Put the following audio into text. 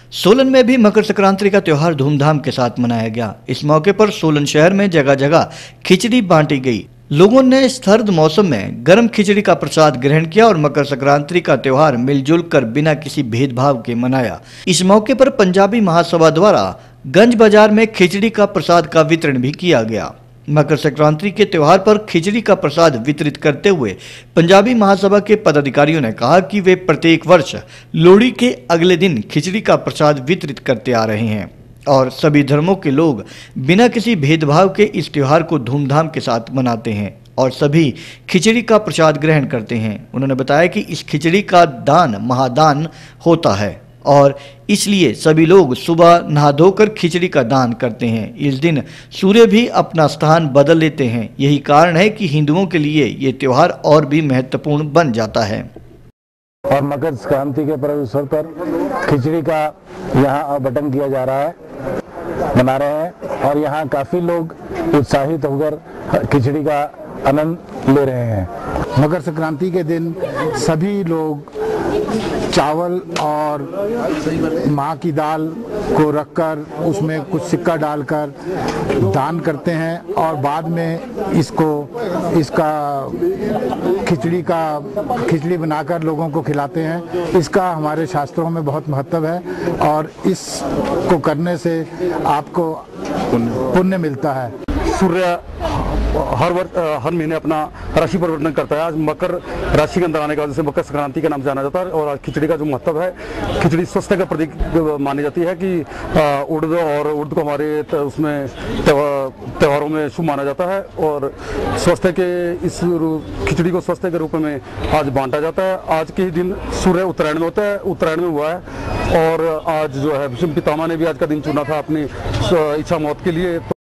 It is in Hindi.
सोलन में भी मकर संक्रांति का त्योहार धूमधाम के साथ मनाया गया। इस मौके पर सोलन शहर में जगह जगह खिचड़ी बांटी गई। लोगों ने इस सर्द मौसम में गर्म खिचड़ी का प्रसाद ग्रहण किया और मकर संक्रांति का त्योहार मिलजुल कर बिना किसी भेदभाव के मनाया। इस मौके पर पंजाबी महासभा द्वारा गंज बाजार में खिचड़ी का प्रसाद का वितरण भी किया गया। मकर संक्रांति के त्योहार पर खिचड़ी का प्रसाद वितरित करते हुए पंजाबी महासभा के पदाधिकारियों ने कहा कि वे प्रत्येक वर्ष लोहड़ी के अगले दिन खिचड़ी का प्रसाद वितरित करते आ रहे हैं और सभी धर्मों के लोग बिना किसी भेदभाव के इस त्योहार को धूमधाम के साथ मनाते हैं और सभी खिचड़ी का प्रसाद ग्रहण करते हैं। उन्होंने बताया कि इस खिचड़ी का दान महादान होता है और इसलिए सभी लोग सुबह नहा धोकर खिचड़ी का दान करते हैं। इस दिन सूर्य भी अपना स्थान बदल लेते हैं। यही कारण है कि हिंदुओं के लिए ये त्योहार और भी महत्वपूर्ण बन जाता है। और मकर संक्रांति के पर्व अवसर पर खिचड़ी का यहाँ आवंटन किया जा रहा है, बना रहे हैं और यहाँ काफी लोग उत्साहित होकर खिचड़ी का आनंद ले रहे हैं। मकर संक्रांति के दिन सभी लोग चावल और माँ की दाल को रखकर उसमें कुछ सिक्का डालकर दान करते हैं और बाद में इसका खिचड़ी बनाकर लोगों को खिलाते हैं। इसका हमारे शास्त्रों में बहुत महत्व है और इसको करने से आपको पुण्य मिलता है। सूर्य हर महीने अपना राशि परिवर्तन करता है। आज मकर राशि के अंदर आने के बाद जैसे मकर संक्रांति के नाम से जाना जाता है और आज खिचड़ी का जो महत्व है, खिचड़ी स्वास्थ्य का प्रतीक मानी जाती है कि उड़द को हमारे उसमें त्योहारों में शुभ माना जाता है और स्वास्थ्य के इस खिचड़ी को स्वास्थ्य के रूप में आज बांटा जाता है। आज के ही दिन सूर्य उत्तरायण में होता है, उत्तरायण में हुआ है और आज जो है भीष्म पितामह ने भी आज का दिन चुना था अपनी इच्छा मौत के लिए।